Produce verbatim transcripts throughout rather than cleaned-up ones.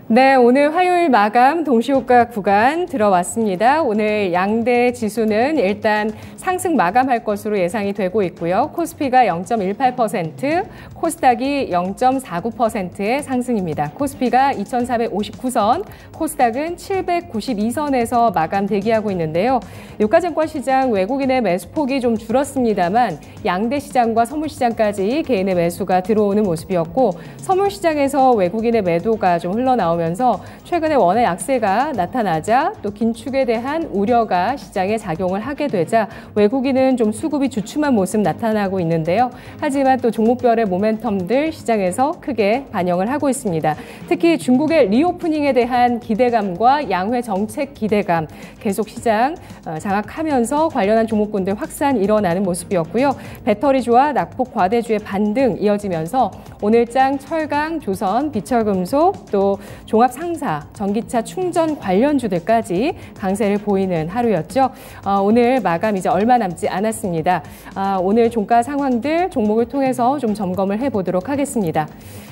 네, 오늘 화요일 마감 동시호가 구간 들어왔습니다. 오늘 양대 지수는 일단 상승 마감할 것으로 예상이 되고 있고요. 코스피가 영 점 일팔 퍼센트, 코스닥이 영 점 사구 퍼센트의 상승입니다. 코스피가 이천사백오십구 선, 코스닥은 칠백구십이 선에서 마감 대기하고 있는데요. 유가증권 시장 외국인의 매수폭이 좀 줄었습니다만 양대 시장과 선물시장까지 개인의 매수가 들어오는 모습이었고, 선물시장에서 외국인의 매도가 좀 흘러나오면서 면서 최근에 원화 약세가 나타나자 또 긴축에 대한 우려가 시장에 작용을 하게 되자 외국인은 좀 수급이 주춤한 모습 나타나고 있는데요. 하지만 또 종목별의 모멘텀들 시장에서 크게 반영을 하고 있습니다. 특히 중국의 리오프닝에 대한 기대감과 양회 정책 기대감 계속 시장 장악하면서 관련한 종목군들 확산 일어나는 모습이었고요. 배터리주와 낙폭 과대주의 반등 이어지면서 오늘장 철강, 조선, 비철금속 또 종합 상사, 전기차 충전 관련주들까지 강세를 보이는 하루였죠. 어, 오늘 마감 이제 얼마 남지 않았습니다. 아, 오늘 종가 상황들 종목을 통해서 좀 점검을 해보도록 하겠습니다.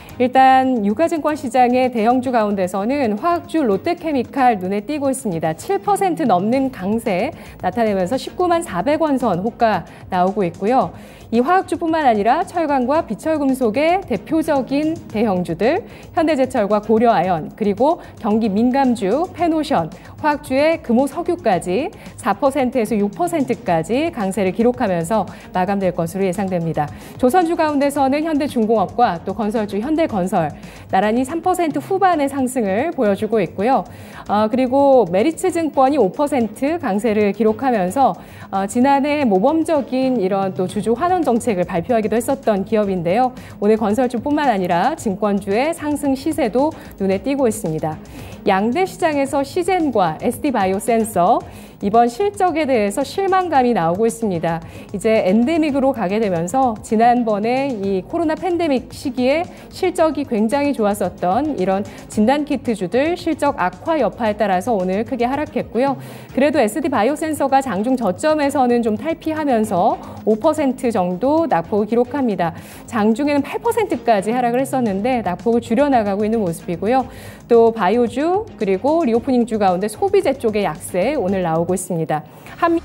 일단 유가증권 시장의 대형주 가운데서는 화학주 롯데케미칼 눈에 띄고 있습니다. 칠 퍼센트 넘는 강세 나타내면서 십구만 사백 원 선 호가 나오고 있고요. 이 화학주뿐만 아니라 철강과 비철금속의 대표적인 대형주들, 현대제철과 고려아연, 그리고 경기 민감주, 페노션, 화학주의 금호석유까지 사 퍼센트에서 육 퍼센트까지 강세를 기록하면서 마감될 것으로 예상됩니다. 조선주 가운데서는 현대중공업과 또 건설주 현대건설, 나란히 삼 퍼센트 후반의 상승을 보여주고 있고요. 어, 그리고 메리츠증권이 오 퍼센트 강세를 기록하면서 어, 지난해 모범적인 이런 또 주주 환원 정책을 발표하기도 했었던 기업인데요. 오늘 건설주뿐만 아니라 증권주의 상승 시세도 눈에 띄고 있습니다. 양대 시장에서 시젠과 에스디바이오센서 이번 실적에 대해서 실망감이 나오고 있습니다. 이제 엔데믹으로 가게 되면서 지난번에 이 코로나 팬데믹 시기에 실적이 굉장히 좋았었던 이런 진단키트주들 실적 악화 여파에 따라서 오늘 크게 하락했고요. 그래도 에스디바이오센서가 장중 저점에서는 좀 탈피하면서 오 퍼센트 정도 낙폭을 기록합니다. 장중에는 팔 퍼센트까지 하락을 했었는데 낙폭을 줄여나가고 있는 모습이고요. 또 바이오주 그리고 리오프닝주 가운데 소비재 쪽의 약세 오늘 나오고 있습니다. 한...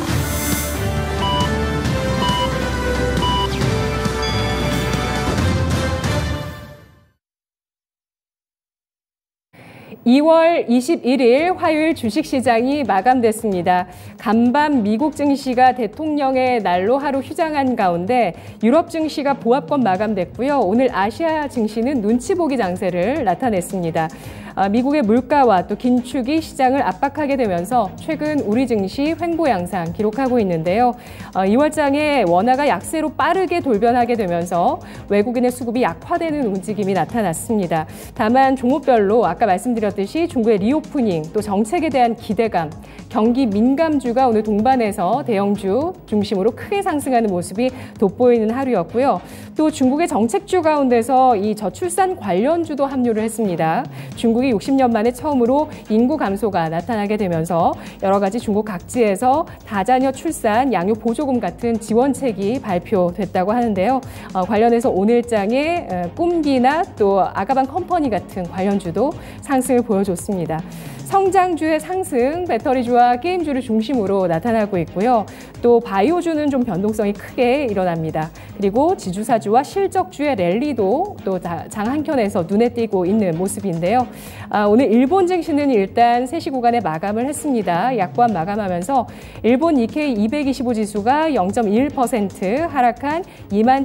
이월 이십일일 화요일 주식시장이 마감됐습니다. 간밤 미국 증시가 대통령의 날로 하루 휴장한 가운데 유럽 증시가 보합권 마감됐고요. 오늘 아시아 증시는 눈치 보기 장세를 나타냈습니다. 미국의 물가와 또 긴축이 시장을 압박하게 되면서 최근 우리 증시 횡보 양상 기록하고 있는데요. 이월장에 원화가 약세로 빠르게 돌변하게 되면서 외국인의 수급이 약화되는 움직임이 나타났습니다. 다만 종목별로 아까 말씀드렸듯이 중국의 리오프닝 또 정책에 대한 기대감, 경기 민감주가 오늘 동반해서 대형주 중심으로 크게 상승하는 모습이 돋보이는 하루였고요. 또 중국의 정책주 가운데서 이 저출산 관련주도 합류를 했습니다. 중국이 육십 년 만에 처음으로 인구 감소가 나타나게 되면서 여러 가지 중국 각지에서 다자녀 출산 양육 보조금 같은 지원책이 발표됐다고 하는데요. 어, 관련해서 오늘장에 꿈기나 또 아가방 컴퍼니 같은 관련주도 상승을 보여줬습니다. 성장주의 상승, 배터리주와 게임주를 중심으로 나타나고 있고요. 또 바이오주는 좀 변동성이 크게 일어납니다. 그리고 지주사주와 실적주의 랠리도 또 장 한켠에서 눈에 띄고 있는 모습인데요. 아, 오늘 일본 증시는 일단 세 시 구간에 마감을 했습니다. 약보합 마감하면서 일본 니케이 이백이십오 지수가 영 점 일 퍼센트 하락한 이만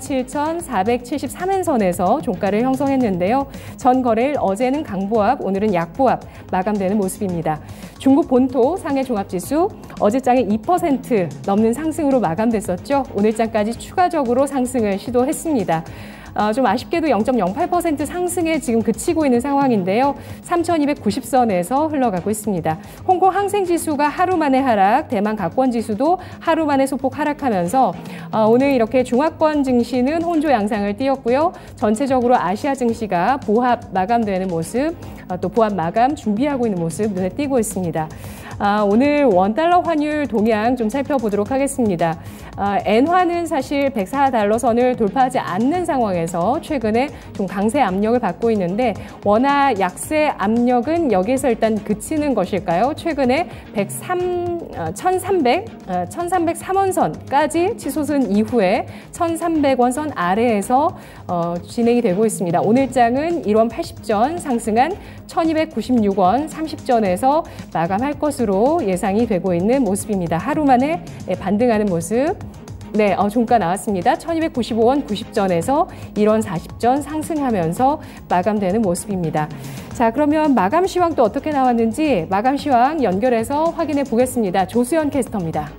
칠천사백칠십삼 엔선에서 종가를 형성했는데요. 전 거래일 어제는 강보합, 오늘은 약보합 마감되는 모습입니다. 중국 본토 상해 종합지수 어제장에 이 퍼센트 넘는 상승으로 마감됐었죠. 오늘장까지 추가적으로 상승을 시도했습니다. 어, 좀 아쉽게도 영 점 영팔 퍼센트 상승에 지금 그치고 있는 상황인데요. 삼천이백구십 선에서 흘러가고 있습니다. 홍콩 항생지수가 하루 만에 하락, 대만 각권지수도 하루 만에 소폭 하락하면서 어, 오늘 이렇게 중화권 증시는 혼조 양상을 띄었고요. 전체적으로 아시아 증시가 보합 마감되는 모습, 어, 또 보합 마감 준비하고 있는 모습 눈에 띄고 있습니다. 아, 오늘 원달러 환율 동향 좀 살펴보도록 하겠습니다. 아, 엔화는 사실 백사 달러 선을 돌파하지 않는 상황에서 최근에 좀 강세 압력을 받고 있는데 원화 약세 압력은 여기서 일단 그치는 것일까요? 최근에 백삼, 천삼백, 천삼백삼 원선까지 치솟은 이후에 천삼백 원선 아래에서 어, 진행이 되고 있습니다. 오늘장은 일 원 팔십 전 상승한 천이백구십육 원 삼십 전에서 마감할 것으로 예상이 되고 있는 모습입니다. 하루 만에 반등하는 모습. 네, 어, 종가 나왔습니다. 천이백구십오 원 구십 전에서 일 원 사십 전 상승하면서 마감되는 모습입니다. 자, 그러면 마감 시황 또 어떻게 나왔는지 마감 시황 연결해서 확인해 보겠습니다. 조수연 캐스터입니다.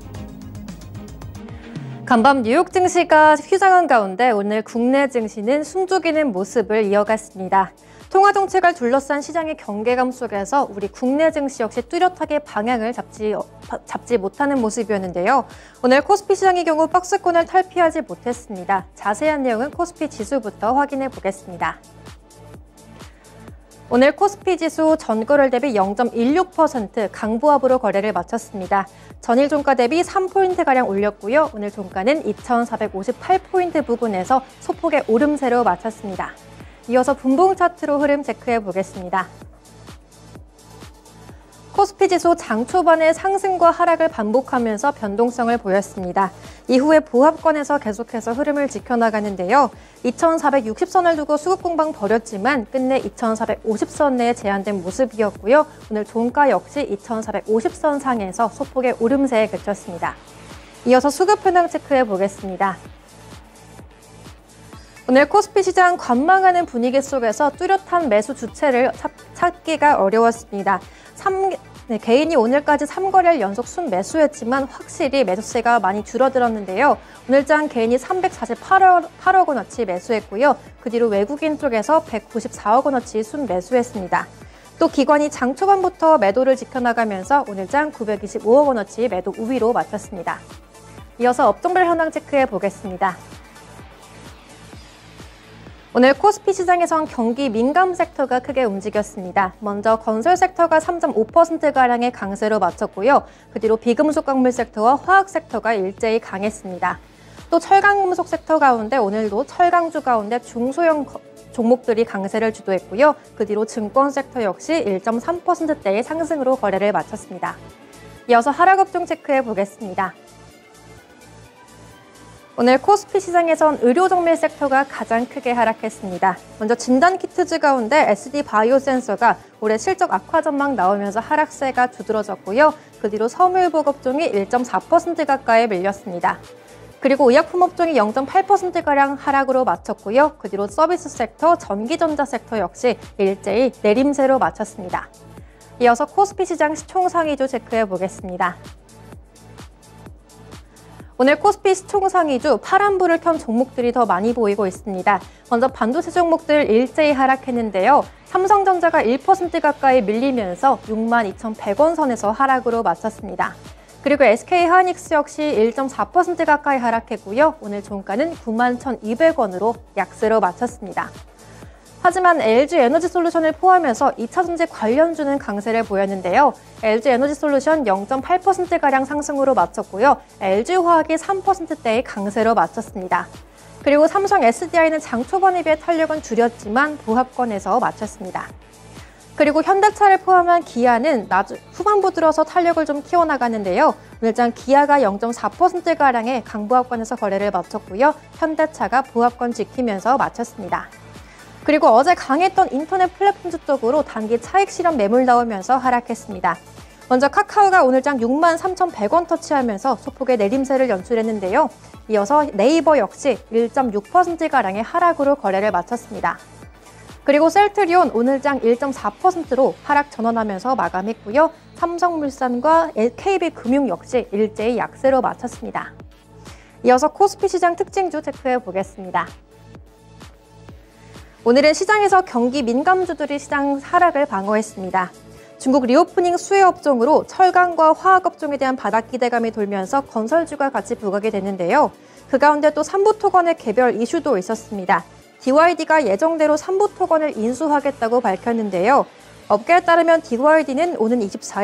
간밤 뉴욕 증시가 휴장한 가운데 오늘 국내 증시는 숨죽이는 모습을 이어갔습니다. 통화 정책을 둘러싼 시장의 경계감 속에서 우리 국내 증시 역시 뚜렷하게 방향을 잡지, 잡지 못하는 모습이었는데요. 오늘 코스피 시장의 경우 박스권을 탈피하지 못했습니다. 자세한 내용은 코스피 지수부터 확인해 보겠습니다. 오늘 코스피 지수 전거래일 대비 영 점 일육 퍼센트 강보합으로 거래를 마쳤습니다. 전일 종가 대비 삼 포인트가량 올렸고요. 오늘 종가는 이천사백오십팔 포인트 부근에서 소폭의 오름세로 마쳤습니다. 이어서 분봉 차트로 흐름 체크해 보겠습니다. 코스피 지수 장 초반에 상승과 하락을 반복하면서 변동성을 보였습니다. 이후에 보합권에서 계속해서 흐름을 지켜나가는데요. 이천사백육십 선을 두고 수급 공방 벌였지만 끝내 이천사백오십 선 내에 제한된 모습이었고요. 오늘 종가 역시 이천사백오십 선 상에서 소폭의 오름세에 그쳤습니다. 이어서 수급 현황 체크해 보겠습니다. 오늘 코스피 시장 관망하는 분위기 속에서 뚜렷한 매수 주체를 찾기가 어려웠습니다. 삼, 네, 개인이 오늘까지 삼 거래일 연속 순매수했지만 확실히 매수세가 많이 줄어들었는데요. 오늘장 개인이 삼백사십팔억 원어치 매수했고요. 그 뒤로 외국인 쪽에서 백구십사억 원어치 순매수했습니다. 또 기관이 장 초반부터 매도를 지켜나가면서 오늘장 구백이십오억 원어치 매도 우위로 마쳤습니다. 이어서 업종별 현황 체크해 보겠습니다. 오늘 코스피 시장에선 경기 민감 섹터가 크게 움직였습니다. 먼저 건설 섹터가 삼 점 오 퍼센트가량의 강세로 마쳤고요. 그 뒤로 비금속 광물 섹터와 화학 섹터가 일제히 강했습니다. 또 철강금속 섹터 가운데 오늘도 철강주 가운데 중소형 종목들이 강세를 주도했고요. 그 뒤로 증권 섹터 역시 일 점 삼 퍼센트대의 상승으로 거래를 마쳤습니다. 이어서 하락 업종 체크해 보겠습니다. 오늘 코스피 시장에선 의료정밀 섹터가 가장 크게 하락했습니다. 먼저 진단키트즈 가운데 에스디바이오센서가 올해 실적 악화 전망 나오면서 하락세가 두드러졌고요. 그 뒤로 섬유유복 업종이 일 점 사 퍼센트 가까이 밀렸습니다. 그리고 의약품 업종이 영 점 팔 퍼센트가량 하락으로 마쳤고요. 그 뒤로 서비스 섹터, 전기전자 sek터 역시 일제히 내림세로 마쳤습니다. 이어서 코스피 시장 시총상위주 체크해 보겠습니다. 오늘 코스피 시총상위주 파란불을 켠 종목들이 더 많이 보이고 있습니다. 먼저 반도체 종목들 일제히 하락했는데요. 삼성전자가 일 퍼센트 가까이 밀리면서 육만 이천백 원 선에서 하락으로 마쳤습니다. 그리고 에스케이하이닉스 역시 일 점 사 퍼센트 가까이 하락했고요. 오늘 종가는 구만 천이백 원으로 약세로 마쳤습니다. 하지만 엘지에너지솔루션을 포함해서 이차전지 관련주는 강세를 보였는데요. 엘지에너지솔루션 영 점 팔 퍼센트가량 상승으로 마쳤고요. 엘지화학이 삼 퍼센트대의 강세로 마쳤습니다. 그리고 삼성 에스디아이는 장 초반에 비해 탄력은 줄였지만 보합권에서 마쳤습니다. 그리고 현대차를 포함한 기아는 나주, 후반부 들어서 탄력을 좀 키워나가는데요. 오늘장 기아가 영 점 사 퍼센트가량의 강보합권에서 거래를 마쳤고요. 현대차가 보합권 지키면서 마쳤습니다. 그리고 어제 강했던 인터넷 플랫폼주 쪽으로 단기 차익 실현 매물 나오면서 하락했습니다. 먼저 카카오가 오늘장 육만 삼천백 원 터치하면서 소폭의 내림세를 연출했는데요. 이어서 네이버 역시 일 점 육 퍼센트가량의 하락으로 거래를 마쳤습니다. 그리고 셀트리온 오늘장 일 점 사 퍼센트로 하락 전환하면서 마감했고요. 삼성물산과 케이비금융 역시 일제히 약세로 마쳤습니다. 이어서 코스피 시장 특징주 체크해 보겠습니다. 오늘은 시장에서 경기 민감주들이 시장 하락을 방어했습니다. 중국 리오프닝 수혜 업종으로 철강과 화학 업종에 대한 바닥 기대감이 돌면서 건설주가 같이 부각이 됐는데요. 그 가운데 또 삼부토건의 개별 이슈도 있었습니다. 디와이디가 예정대로 삼부토건을 인수하겠다고 밝혔는데요. 업계에 따르면 디와이디는 오는 이십사 일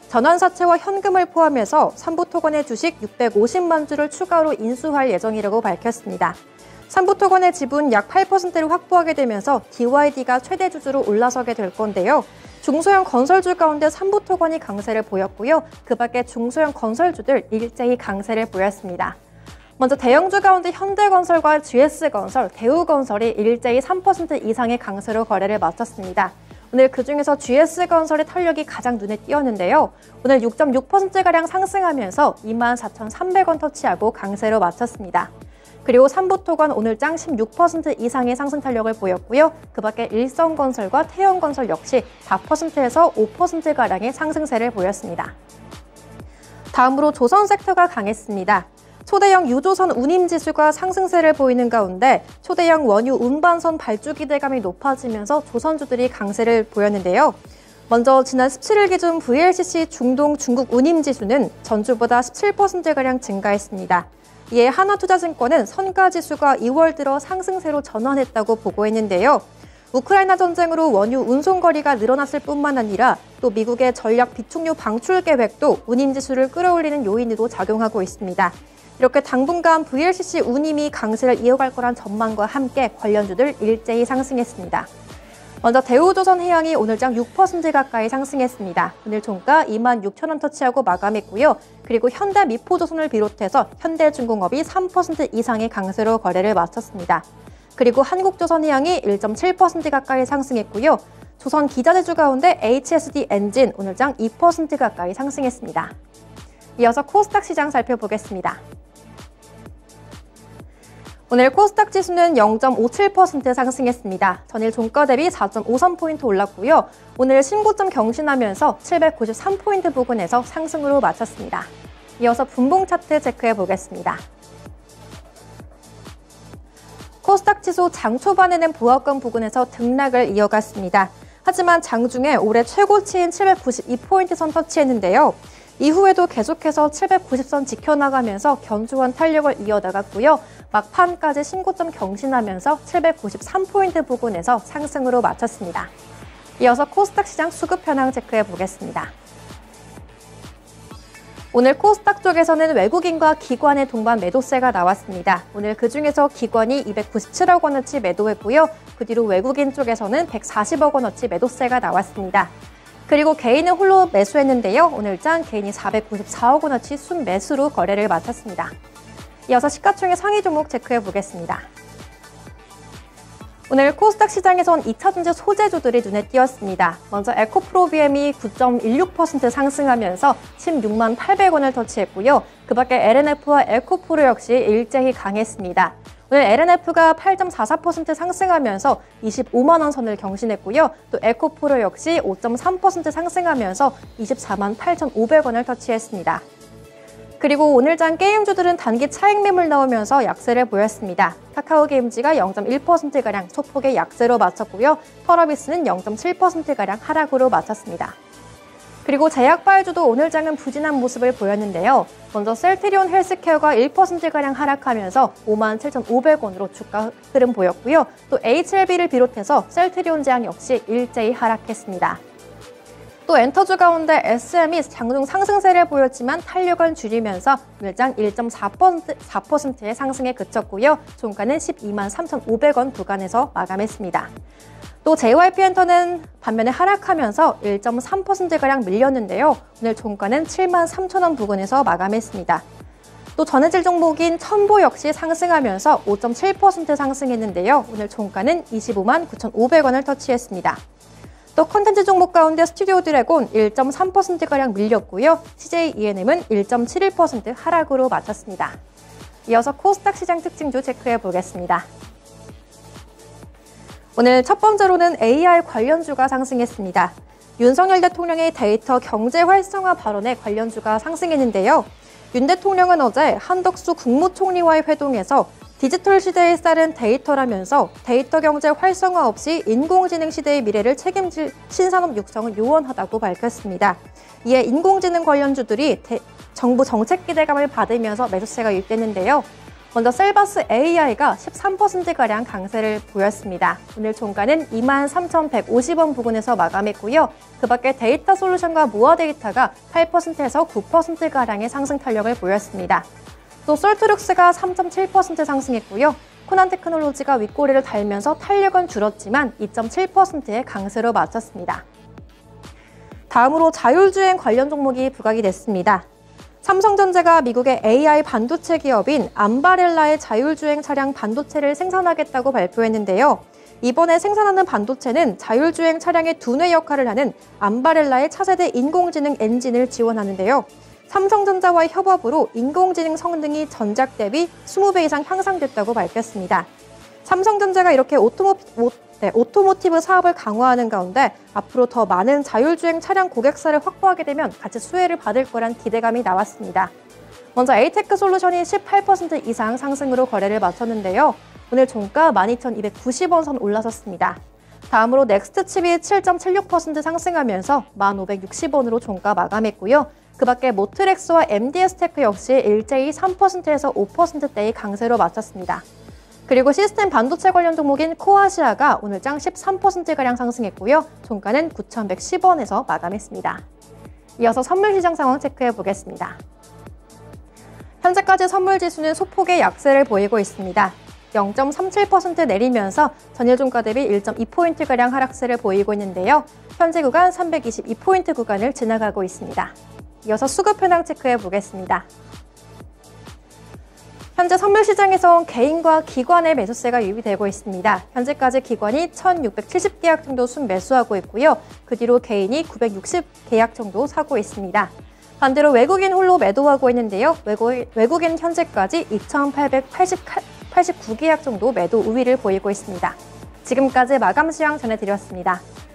전환사채와 현금을 포함해서 삼부토건의 주식 육백오십만 주를 추가로 인수할 예정이라고 밝혔습니다. 삼부토건의 지분 약 팔 퍼센트를 확보하게 되면서 디와이디가 최대 주주로 올라서게 될 건데요. 중소형 건설주 가운데 삼부토건이 강세를 보였고요. 그 밖에 중소형 건설주들 일제히 강세를 보였습니다. 먼저 대형주 가운데 현대건설과 지에스건설, 대우건설이 일제히 삼 퍼센트 이상의 강세로 거래를 마쳤습니다. 오늘 그중에서 지에스건설의 탄력이 가장 눈에 띄었는데요. 오늘 육 점 육 퍼센트가량 상승하면서 이만 사천삼백 원 터치하고 강세로 마쳤습니다. 그리고 삼부토건 오늘장 십육 퍼센트 이상의 상승 탄력을 보였고요. 그 밖에 일성건설과 태영건설 역시 사 퍼센트에서 오 퍼센트가량의 상승세를 보였습니다. 다음으로 조선 섹터가 강했습니다. 초대형 유조선 운임지수가 상승세를 보이는 가운데 초대형 원유 운반선 발주 기대감이 높아지면서 조선주들이 강세를 보였는데요. 먼저 지난 십칠 일 기준 브이엘씨씨 중동 중국 운임지수는 전주보다 십칠 퍼센트가량 증가했습니다. 이에 하나투자증권은 선가지수가 이월 들어 상승세로 전환했다고 보고했는데요. 우크라이나 전쟁으로 원유 운송거리가 늘어났을 뿐만 아니라 또 미국의 전략 비축유 방출 계획도 운임지수를 끌어올리는 요인으로 작용하고 있습니다. 이렇게 당분간 브이엘씨씨 운임이 강세를 이어갈 거란 전망과 함께 관련주들 일제히 상승했습니다. 먼저 대우조선해양이 오늘장 육 퍼센트 가까이 상승했습니다. 오늘 종가 이만 육천 원 터치하고 마감했고요. 그리고 현대미포조선을 비롯해서 현대중공업이 삼 퍼센트 이상의 강세로 거래를 마쳤습니다. 그리고 한국조선해양이 일 점 칠 퍼센트 가까이 상승했고요. 조선 기자재주 가운데 에이치에스디 엔진 오늘장 이 퍼센트 가까이 상승했습니다. 이어서 코스닥 시장 살펴보겠습니다. 오늘 코스닥 지수는 영 점 오칠 퍼센트 상승했습니다. 전일 종가 대비 사 점 오삼 포인트 올랐고요. 오늘 신고점 경신하면서 칠백구십삼 포인트 부근에서 상승으로 마쳤습니다. 이어서 분봉 차트 체크해 보겠습니다. 코스닥 지수 장 초반에는 보합권 부근에서 등락을 이어갔습니다. 하지만 장중에 올해 최고치인 칠백구십이 포인트 선 터치했는데요. 이후에도 계속해서 칠백구십 선 지켜나가면서 견조한 탄력을 이어나갔고요. 막판까지 신고점 경신하면서 칠백구십삼 포인트 부근에서 상승으로 마쳤습니다. 이어서 코스닥 시장 수급 현황 체크해 보겠습니다. 오늘 코스닥 쪽에서는 외국인과 기관의 동반 매도세가 나왔습니다. 오늘 그중에서 기관이 이백구십칠억 원어치 매도했고요. 그 뒤로 외국인 쪽에서는 백사십억 원어치 매도세가 나왔습니다. 그리고 개인은 홀로 매수했는데요. 오늘장 개인이 사백구십사억 원어치 순매수로 거래를 마쳤습니다. 이어서 시가총액 상위 종목 체크해 보겠습니다. 오늘 코스닥 시장에선 이차전지 소재주들이 눈에 띄었습니다. 먼저 에코프로비엠이 구 점 일육 퍼센트 상승하면서 십육만 팔백 원을 터치했고요. 그 밖에 엘엔에프와 에코프로 역시 일제히 강했습니다. 오늘 엘엔에프가 팔 점 사사 퍼센트 상승하면서 이십오만 원 선을 경신했고요. 또 에코프로 역시 오 점 삼 퍼센트 상승하면서 이십사만 팔천오백 원을 터치했습니다. 그리고 오늘장 게임주들은 단기 차익 매물 나오면서 약세를 보였습니다. 카카오게임즈가 영 점 일 퍼센트가량 소폭의 약세로 마쳤고요. 펄어비스는 영 점 칠 퍼센트가량 하락으로 마쳤습니다. 그리고 제약바이오주도 오늘장은 부진한 모습을 보였는데요. 먼저 셀트리온 헬스케어가 일 퍼센트가량 하락하면서 오만 칠천오백 원으로 주가 흐름 보였고요. 또 에이치엘비를 비롯해서 셀트리온 제약 역시 일제히 하락했습니다. 또 엔터주 가운데 에스엠이 장중 상승세를 보였지만 탄력은 줄이면서 오늘장 일 점 사 퍼센트의 상승에 그쳤고요. 종가는 십이만 삼천오백 원 구간에서 마감했습니다. 또 제이와이피엔터는 반면에 하락하면서 일 점 삼 퍼센트가량 밀렸는데요. 오늘 종가는 칠만 삼천 원 부근에서 마감했습니다. 또 전해질 종목인 첨보 역시 상승하면서 오 점 칠 퍼센트 상승했는데요. 오늘 종가는 이십오만 구천오백 원을 터치했습니다. 또 컨텐츠 종목 가운데 스튜디오 드래곤 일 점 삼 퍼센트가량 밀렸고요. 씨제이이엔엠은 일 점 칠일 퍼센트 하락으로 마쳤습니다. 이어서 코스닥 시장 특징주 체크해 보겠습니다. 오늘 첫 번째로는 에이아이 관련주가 상승했습니다. 윤석열 대통령의 데이터 경제 활성화 발언에 관련주가 상승했는데요. 윤 대통령은 어제 한덕수 국무총리와의 회동에서 디지털 시대에 따른 데이터라면서 데이터 경제 활성화 없이 인공지능 시대의 미래를 책임질 신산업 육성은 요원하다고 밝혔습니다. 이에 인공지능 관련주들이 대, 정부 정책 기대감을 받으면서 매수세가 유입됐는데요. 먼저 셀바스 에이아이가 십삼 퍼센트가량 강세를 보였습니다. 오늘 종가는 이만 삼천백오십 원 부근에서 마감했고요. 그 밖에 데이터 솔루션과 모아 데이터가 팔 퍼센트에서 구 퍼센트가량의 상승 탄력을 보였습니다. 또 솔트룩스가 삼 점 칠 퍼센트 상승했고요. 코난 테크놀로지가 윗꼬리를 달면서 탄력은 줄었지만 이 점 칠 퍼센트의 강세로 마쳤습니다. 다음으로 자율주행 관련 종목이 부각이 됐습니다. 삼성전자가 미국의 에이아이 반도체 기업인 암바렐라의 자율주행 차량 반도체를 생산하겠다고 발표했는데요. 이번에 생산하는 반도체는 자율주행 차량의 두뇌 역할을 하는 암바렐라의 차세대 인공지능 엔진을 지원하는데요. 삼성전자와의 협업으로 인공지능 성능이 전작 대비 이십 배 이상 향상됐다고 밝혔습니다. 삼성전자가 이렇게 오토모티, 오, 네, 오토모티브 사업을 강화하는 가운데 앞으로 더 많은 자율주행 차량 고객사를 확보하게 되면 같이 수혜를 받을 거란 기대감이 나왔습니다. 먼저 에이테크 솔루션이 십팔 퍼센트 이상 상승으로 거래를 마쳤는데요. 오늘 종가 만 이천이백구십 원 선 올라섰습니다. 다음으로 넥스트칩이 칠 점 칠육 퍼센트 상승하면서 만 오백육십 원으로 종가 마감했고요. 그 밖에 모트렉스와 엠디에스테크 역시 일제히 삼 퍼센트에서 오 퍼센트대의 강세로 마쳤습니다. 그리고 시스템 반도체 관련 종목인 코아시아가 오늘 장 십삼 퍼센트가량 상승했고요. 종가는 구천백십 원에서 마감했습니다. 이어서 선물 시장 상황 체크해 보겠습니다. 현재까지 선물 지수는 소폭의 약세를 보이고 있습니다. 영 점 삼칠 퍼센트 내리면서 전일 종가 대비 일 점 이 포인트가량 하락세를 보이고 있는데요. 현재 구간 삼백이십이 포인트 구간을 지나가고 있습니다. 이어서 수급 현황 체크해 보겠습니다. 현재 선물 시장에선 개인과 기관의 매수세가 유입되고 있습니다. 현재까지 기관이 천육백칠십 계약 정도 순매수하고 있고요. 그 뒤로 개인이 구백육십 계약 정도 사고 있습니다. 반대로 외국인 홀로 매도하고 있는데요. 외국인, 외국인 현재까지 이천팔백팔십구 계약 정도 매도 우위를 보이고 있습니다. 지금까지 마감 시황 전해드렸습니다.